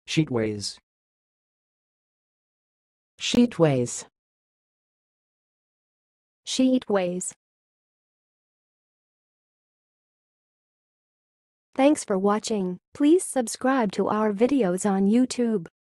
sheetways, sheetways, sheetways. Thanks for watching. Please subscribe to our videos on YouTube.